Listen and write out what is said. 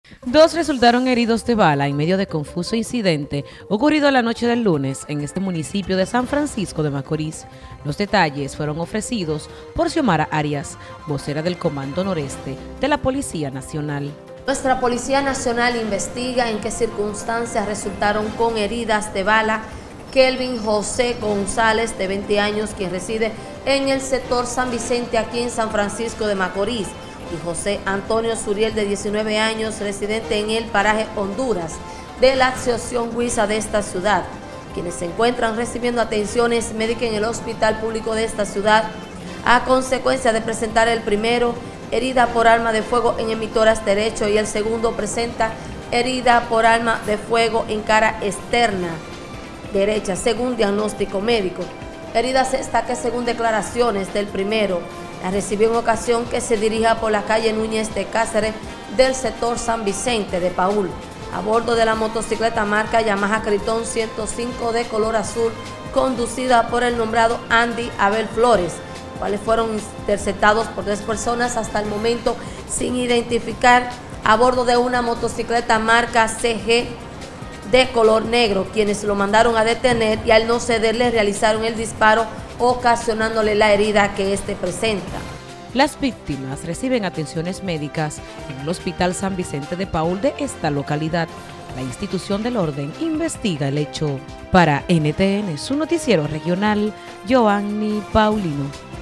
Dos resultaron heridos de bala en medio de confuso incidente ocurrido la noche del lunes en este municipio de San Francisco de Macorís. Los detalles fueron ofrecidos por Xiomara Arias, vocera del Comando Noreste de la Policía Nacional. Nuestra Policía Nacional investiga en qué circunstancias resultaron con heridas de bala Kelvin José González, de 20 años, quien reside en el sector San Vicente, aquí en San Francisco de Macorís, y José Antonio Suriel, de 19 años, residente en el paraje Honduras, de la Asociación Huiza de esta ciudad, quienes se encuentran recibiendo atenciones médicas en el hospital público de esta ciudad, a consecuencia de presentar el primero herida por arma de fuego en el mitoras derecho y el segundo presenta herida por arma de fuego en cara externa derecha, según diagnóstico médico. Heridas esta que, según declaraciones del primero, la recibió en ocasión que se dirija por la calle Núñez de Cáceres del sector San Vicente de Paúl, a bordo de la motocicleta marca Yamaha Critón 105 de color azul, conducida por el nombrado Andy Abel Flores, cuales fueron interceptados por 3 personas hasta el momento sin identificar, a bordo de una motocicleta marca CG de color negro, quienes lo mandaron a detener y al no cederle realizaron el disparo, ocasionándole la herida que éste presenta. Las víctimas reciben atenciones médicas en el Hospital San Vicente de Paúl de esta localidad. La institución del orden investiga el hecho. Para NTN, su noticiero regional, Joanny Paulino.